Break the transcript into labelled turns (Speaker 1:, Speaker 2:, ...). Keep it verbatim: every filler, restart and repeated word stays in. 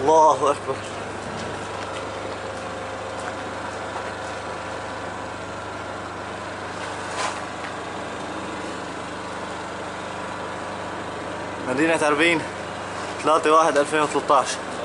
Speaker 1: الله أكبر. مدينة عربين ثلاثة واحد ألفين وثلاثة عشر.